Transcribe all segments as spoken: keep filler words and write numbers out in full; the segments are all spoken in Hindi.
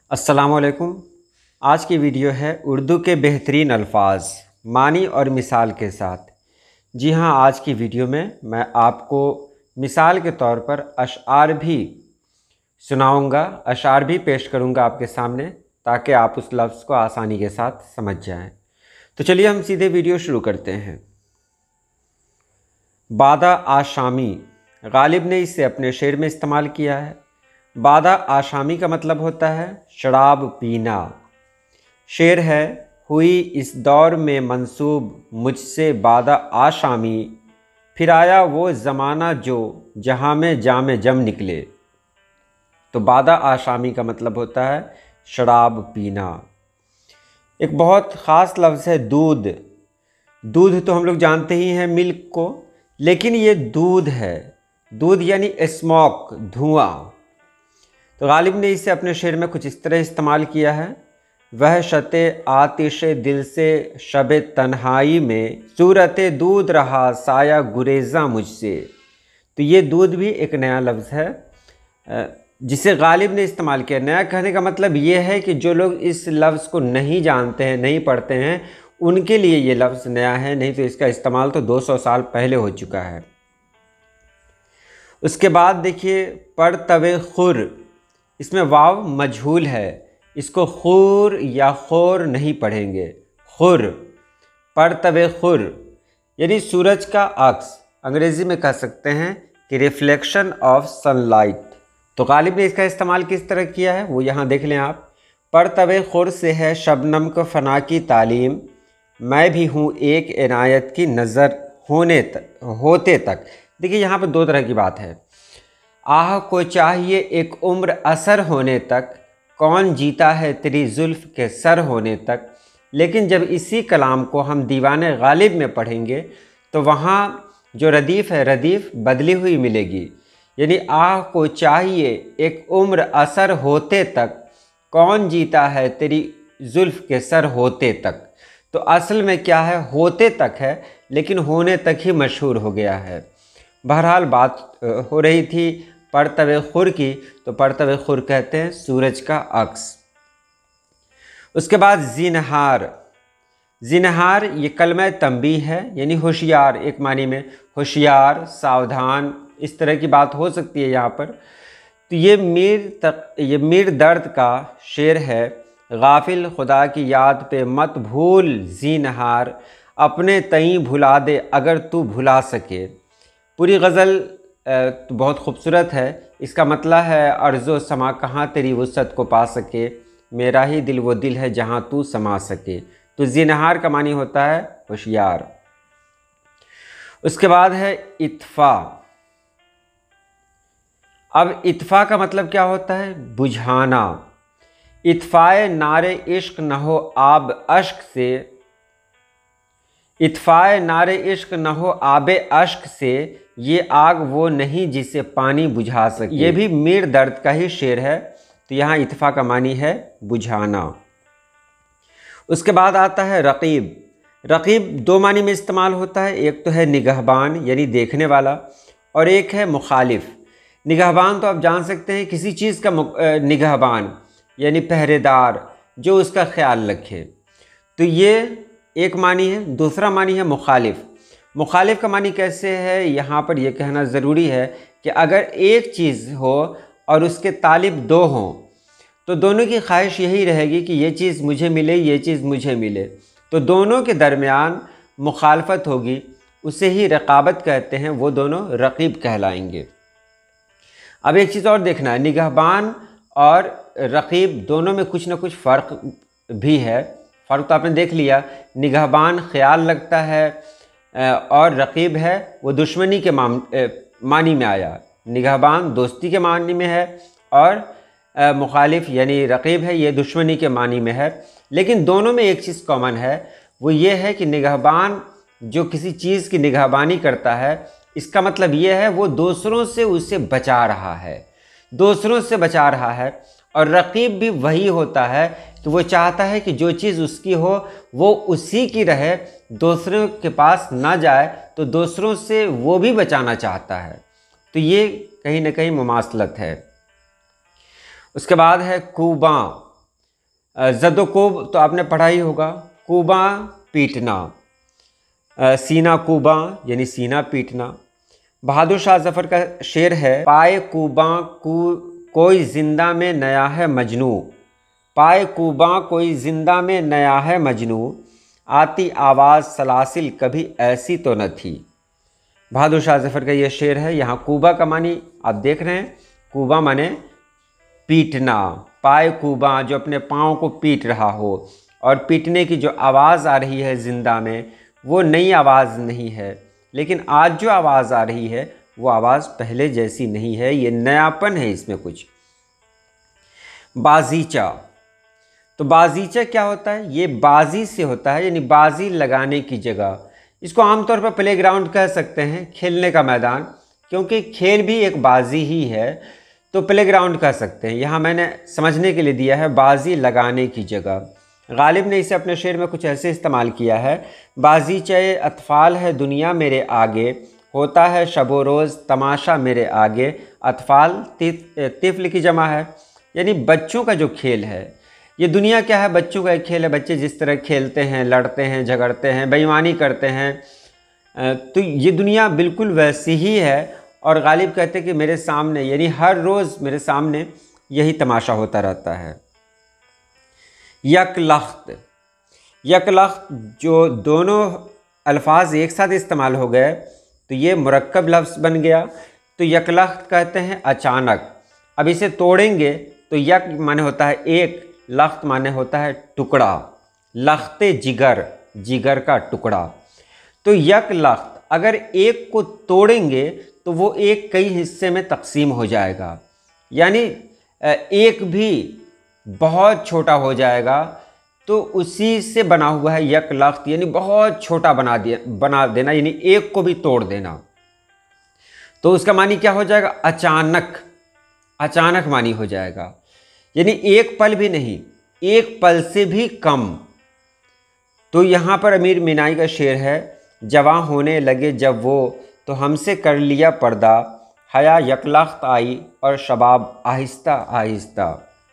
अस्सलामुअलैकुम। आज की वीडियो है उर्दू के बेहतरीन अल्फाज मानी और मिसाल के साथ। जी हाँ, आज की वीडियो में मैं आपको मिसाल के तौर पर अशआर भी सुनाऊंगा, अशआर भी पेश करूंगा आपके सामने, ताकि आप उस लफ्ज़ को आसानी के साथ समझ जाएं। तो चलिए हम सीधे वीडियो शुरू करते हैं। बादा आशामी, गालिब ने इसे अपने शेर में इस्तेमाल किया है। बादा आशामी का मतलब होता है शराब पीना। शेर है, हुई इस दौर में मंसूब मुझसे बादा आशामी, फिर आया वो ज़माना जो जहाँ में जाम जम निकले। तो बादा आशामी का मतलब होता है शराब पीना। एक बहुत ख़ास लफ्ज़ है दूध। दूध तो हम लोग जानते ही हैं मिल्क को, लेकिन ये दूध है। दूध यानी स्मोक, धुआं। तो गालिब ने इसे अपने शेर में कुछ इस तरह इस्तेमाल किया है। वह शते आतिश दिल से शब तन्हाई में, सूरत दूध रहा साया गुरेज़ा मुझसे। तो ये दूध भी एक नया लफ्ज़ है जिसे गालिब ने इस्तेमाल किया। नया कहने का मतलब ये है कि जो लोग इस लफ्ज़ को नहीं जानते हैं, नहीं पढ़ते हैं, उनके लिए ये लफ्ज़ नया है, नहीं तो इसका इस्तेमाल तो दो सौ साल पहले हो चुका है। उसके बाद देखिए पर तवे खुर, इसमें वाव मजहूल है, इसको खुर या खोर नहीं पढ़ेंगे, खुर। पर तवे खुर यानी सूरज का अक्स, अंग्रेज़ी में कह सकते हैं कि रिफ्लेक्शन ऑफ सनलाइट। तो गालिब ने इसका इस्तेमाल किस तरह किया है वो यहाँ देख लें आप। पर तवे खुर से है शबनम को फना की तालीम, मैं भी हूँ एक इनायत की नज़र होने तक होते तक। देखिए यहाँ पर दो तरह की बात है। आह को चाहिए एक उम्र असर होने तक, कौन जीता है तेरी जुल्फ़ के सर होने तक। लेकिन जब इसी कलाम को हम दीवाने गालिब में पढ़ेंगे तो वहाँ जो रदीफ़ है, रदीफ़ बदली हुई मिलेगी। यानी आह को चाहिए एक उम्र असर होते तक, कौन जीता है तेरी जुल्फ़ के सर होते तक। तो असल में क्या है, होते तक है, लेकिन होने तक ही मशहूर हो गया है। बहरहाल बात हो रही थी परतवे खुर की, तो परतवे खुर कहते हैं सूरज का अक्स। उसके बाद जिनहार। जिनहार ये कलमा तंबीह है, यानी होशियार, एक मानी में होशियार, सावधान, इस तरह की बात हो सकती है यहाँ पर। तो ये मीर तक ये मीर दर्द का शेर है। गाफिल खुदा की याद पे मत भूल जिनहार, अपने तई भुला दे अगर तू भुला सके। पूरी गज़ल तो बहुत खूबसूरत है। इसका मतलब है अर्ज़ो समा कहाँ तेरी वुसअत को पा सके, मेरा ही दिल वो दिल है जहाँ तू समा सके। तो ज़िनहार का मानी होता है होशियार। उसके बाद है इत्फ़ा। अब इत्फ़ा का मतलब क्या होता है, बुझाना। इत्फ़ाए नारे इश्क न हो आब अश्क से, इत्फ़ाए नारे इश्क न हो आबे अश्क से, ये आग वो नहीं जिसे पानी बुझा सके। ये भी मीर दर्द का ही शेर है। तो यहाँ इत्फ़ा का मानी है बुझाना। उसके बाद आता है रकीब। रकीब दो मानी में इस्तेमाल होता है। एक तो है निगहबान यानी देखने वाला, और एक है मुखालिफ। निगहबान तो आप जान सकते हैं किसी चीज़ का निगहबान यानी पहरेदार, जो उसका ख्याल रखे। तो ये एक मानी है। दूसरा मानी है मुखालिफ। मुखालिफ का मानी कैसे है, यहाँ पर यह कहना ज़रूरी है कि अगर एक चीज़ हो और उसके तालिब दो हों, तो दोनों की ख्वाहिश यही रहेगी कि ये चीज़ मुझे मिले, ये चीज़ मुझे मिले। तो दोनों के दरमियान मुखालफत होगी, उसे ही रकाबत कहते हैं। वो दोनों रकीब कहलाएंगे। अब एक चीज़ और देखना है, निगहबान और रकीब दोनों में कुछ ना कुछ फ़र्क भी है। फ़र्क तो आपने देख लिया, निगहबान ख्याल लगता है और रकीब है वो दुश्मनी के माम मानी में आया। निगहबान दोस्ती के मानी में है और मुखालिफ यानी रकीब है ये दुश्मनी के मानी में है। लेकिन दोनों में एक चीज़ कॉमन है, वो ये है कि निगहबान जो किसी चीज़ की निगहबानी करता है, इसका मतलब ये है वो दूसरों से उसे बचा रहा है, दूसरों से बचा रहा है। और रकीब भी वही होता है कि वो चाहता है कि जो चीज़ उसकी हो वो उसी की रहे, दूसरों के पास ना जाए, तो दूसरों से वो भी बचाना चाहता है। तो ये कहीं ना कहीं मुमासलत है। उसके बाद है कूबा। ज़दोकोब तो आपने पढ़ा ही होगा, कूबा पीटना, सीना कूबा यानी सीना पीटना। बहादुर शाह जफ़र का शेर है, पाए कूबा कू कोई जिंदा में नया है मजनू, पाए कूबा कोई जिंदा में नया है मजनू, आती आवाज़ सलासिल कभी ऐसी तो न थी। बहादुर शाह जफ़र का ये शेर है। यहाँ कूबा का मानी आप देख रहे हैं, कूबा माने पीटना, पाए कूबा जो अपने पाँव को पीट रहा हो, और पीटने की जो आवाज़ आ रही है ज़िंदा में वो नई आवाज़ नहीं है, लेकिन आज जो आवाज़ आ रही है वो आवाज़ पहले जैसी नहीं है, ये नयापन है इसमें कुछ। बाजीचा, तो बाजीचा क्या होता है? ये बाजी से होता है, यानी बाजी लगाने की जगह। इसको आमतौर पर प्लेग्राउंड कह सकते हैं, खेलने का मैदान, क्योंकि खेल भी एक बाजी ही है, तो प्लेग्राउंड कह सकते हैं। यहाँ मैंने समझने के लिए दिया है बाजी लगाने की जगह। गालिब ने इसे अपने शेर में कुछ ऐसे इस्तेमाल किया है, बाजीचे अतफ़ाल है दुनिया मेरे आगे, होता है शबो रोज़ तमाशा मेरे आगे। अतफ़ाल तिफ़्ल की जमा है, यानी बच्चों का जो खेल है, ये दुनिया क्या है? बच्चों का एक खेल है। बच्चे जिस तरह खेलते हैं, लड़ते हैं, झगड़ते हैं, बेईमानी करते हैं, तो ये दुनिया बिल्कुल वैसी ही है। और गालिब कहते हैं कि मेरे सामने, यानी हर रोज़ मेरे सामने यही तमाशा होता रहता है। यकलख्त, यकलख्त जो दोनों अल्फाज एक साथ इस्तेमाल हो गए तो ये मुरक्कब लफ्ज़ बन गया। तो यकलख्त कहते हैं अचानक। अब इसे तोड़ेंगे तो यक माने होता है एक, लख्त माने होता है टुकड़ा, लख्ते जिगर, जिगर का टुकड़ा। तो यकलख्त अगर एक को तोड़ेंगे तो वो एक कई हिस्से में तकसीम हो जाएगा, यानी एक भी बहुत छोटा हो जाएगा, तो उसी से बना हुआ है यकलख्त, यानी बहुत छोटा बना दिया बना देना, यानी एक को भी तोड़ देना। तो उसका मानी क्या हो जाएगा? अचानक, अचानक मानी हो जाएगा, यानी एक पल भी नहीं, एक पल से भी कम। तो यहाँ पर अमीर मीनाई का शेर है, जवां होने लगे जब वो तो हमसे कर लिया पर्दा, हया यकलख्त आई और शबाब आहिस्ता आहिस्ता।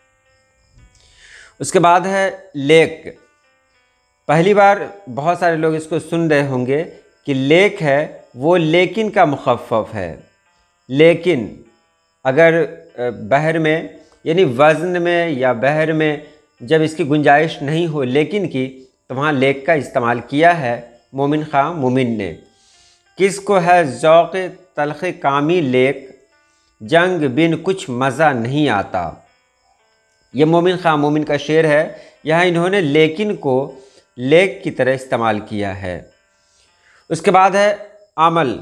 उसके बाद है लेक। पहली बार बहुत सारे लोग इसको सुन रहे होंगे कि लेक है वो लेकिन का मुखफ़फ़ है। लेकिन अगर बहर में, यानी वज़न में या बहर में जब इसकी गुंजाइश नहीं हो लेकिन की, तो वहाँ लेक का इस्तेमाल किया है मोमिन खां मोमिन ने। किसको है ज़ौक़ तल्ख़ कामी लेक, जंग बिन कुछ मज़ा नहीं आता। ये मोमिन खां मोमिन का शेर है। यहाँ इन्होंने लेकिन को लेक की तरह इस्तेमाल किया है। उसके बाद है अमल।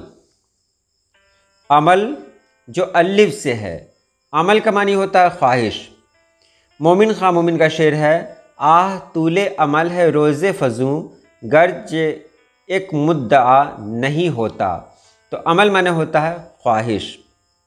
अमल जो अलिफ से है, अमल का मानी होता है ख्वाहिश। मोमिन खां मोमिन का शेर है, आह तूले अमल है रोज़े फजूं, गर्ज एक मुद्दा नहीं होता। तो अमल माने होता है ख्वाहिश।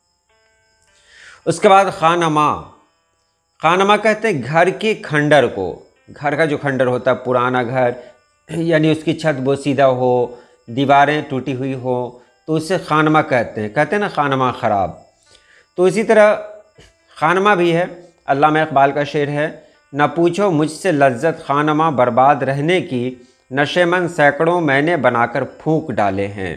उसके बाद खानमा। खानमा कहते हैं घर के खंडर को, घर का जो खंडर होता है, पुराना घर, यानी उसकी छत बोसीदा हो, दीवारें टूटी हुई हो, तो उसे खानमा कहते हैं। कहते हैं ना खानमा ख़राब। तो इसी तरह खानमा भी है। अल्लामा इक़बाल का शेर है, न पूछो मुझसे लज्जत खानमा बर्बाद रहने की, नशेमन सैकड़ों मैंने बनाकर फूंक डाले हैं।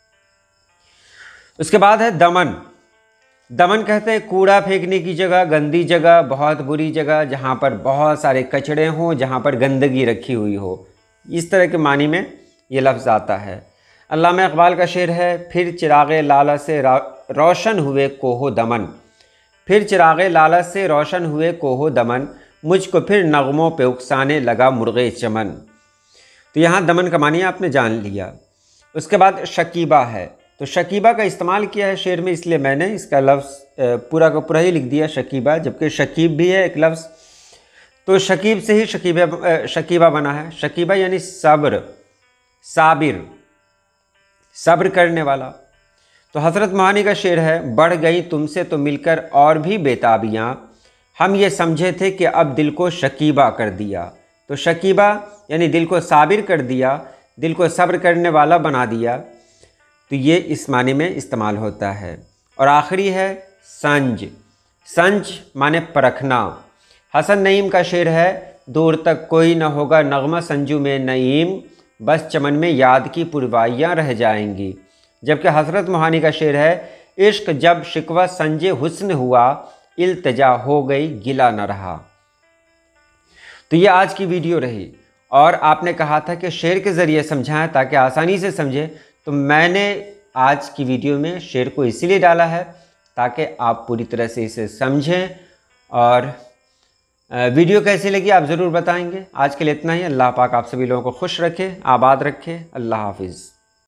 उसके बाद है दमन। दमन कहते हैं कूड़ा फेंकने की जगह, गंदी जगह, बहुत बुरी जगह, जहाँ पर बहुत सारे कचड़े हों, जहाँ पर गंदगी रखी हुई हो, इस तरह के मानी में ये लफ्ज़ आता है। अल्लामा इक़बाल का शेर है, फिर चिरागे लाला से रोशन हुए कोहो दमन, फिर चिरागे लाला से रोशन हुए कोहो दमन, मुझको फिर नगमों पे उकसाने लगा मुर्गे चमन। तो यहाँ दमन का मानी आपने जान लिया। उसके बाद शकीबा है। तो शकीबा का इस्तेमाल किया है शेर में, इसलिए मैंने इसका लफ्ज़ पूरा का पूरा ही लिख दिया शकीबा, जबकि शकीब भी है एक लफ्ज़। तो शकीब से ही शकीबा शकीबा बना है। शकीबा यानी सब्र, साबिर, सब्र करने वाला। तो हज़रत मोहानी का शेर है, बढ़ गई तुमसे तो मिलकर और भी बेताबियाँ, हम ये समझे थे कि अब दिल को शकीबा कर दिया। तो शकीबा यानी दिल को साबिर कर दिया, दिल को सब्र करने वाला बना दिया। तो ये इस माने में इस्तेमाल होता है। और आखिरी है संज। संज माने परखना। हसन नईम का शेर है, दूर तक कोई न होगा नगमा संजू में नईम, बस चमन में याद की पुरवाइयाँ रह जाएंगी। जबकि हसरत मोहानी का शेर है, इश्क जब शिकवा संजे हुस्न हुआ, इल्तिजा हो गई गिला न रहा। तो ये आज की वीडियो रही, और आपने कहा था कि शेर के ज़रिए समझाएं ताकि आसानी से समझें, तो मैंने आज की वीडियो में शेर को इसीलिए डाला है ताकि आप पूरी तरह से इसे समझें। और वीडियो कैसी लगी आप ज़रूर बताएंगे। आज के लिए इतना ही। अल्लाह पाक आप सभी लोगों को खुश रखे, आबाद रखे। अल्लाह हाफिज़।